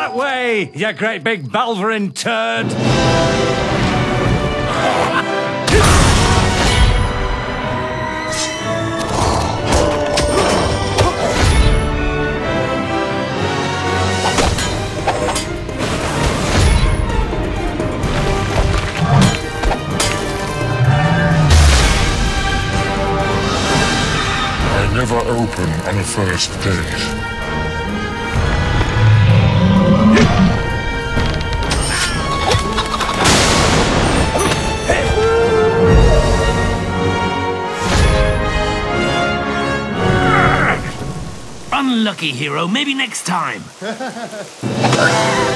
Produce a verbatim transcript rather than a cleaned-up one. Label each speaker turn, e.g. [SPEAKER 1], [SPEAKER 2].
[SPEAKER 1] that way, you great big Balverin turd!
[SPEAKER 2] Never open on a first date.
[SPEAKER 3] Unlucky, hero. Maybe next time.